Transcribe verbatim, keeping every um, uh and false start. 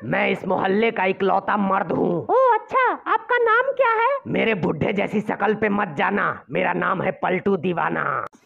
मैं इस मोहल्ले का इकलौता मर्द हूँ। ओह अच्छा, आपका नाम क्या है? मेरे बुढ़े जैसी शकल पे मत जाना, मेरा नाम है पलटू दीवाना।